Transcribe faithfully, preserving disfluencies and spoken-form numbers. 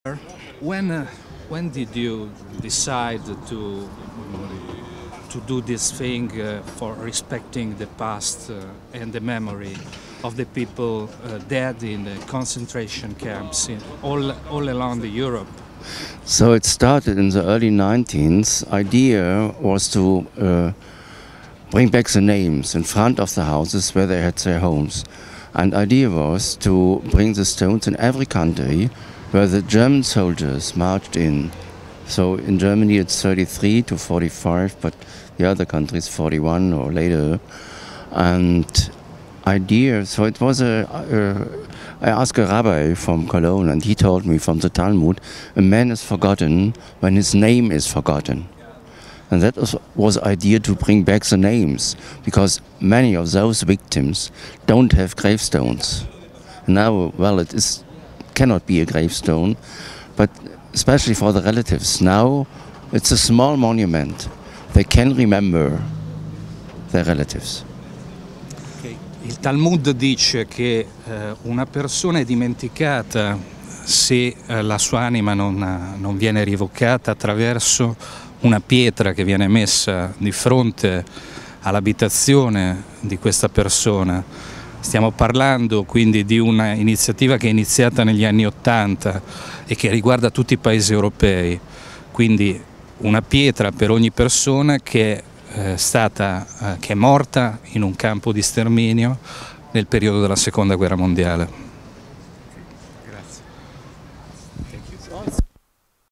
When, uh, when did you decide to to do this thing uh, for respecting the past uh, and the memory of the people uh, dead in the concentration camps in all all around Europe? So it started in the early nineteenth. Idea was to uh, bring back the names in front of the houses where they had their homes. And idea was to bring the stones in every country where the German soldiers marched in. So in Germany it's thirty-three to forty-five, but the other countries forty-one or later. And idea, so it was a, a I asked a rabbi from Cologne, and he told me from the Talmud, a man is forgotten when his name is forgotten. And that was, was idea to bring back the names, because many of those victims don't have gravestones. Now, well, it is cannot be a gravestone, but especially for the relatives. Now, it's a small monument. They can remember their relatives. Il Talmud dice che eh, una persona è dimenticata se eh, la sua anima non, non viene rievocata attraverso una pietra che viene messa di fronte all'abitazione di questa persona. Stiamo parlando quindi di un'iniziativa che è iniziata negli anni Ottanta e che riguarda tutti i paesi europei, quindi una pietra per ogni persona che è stata, che è morta in un campo di sterminio nel periodo della Seconda Guerra Mondiale.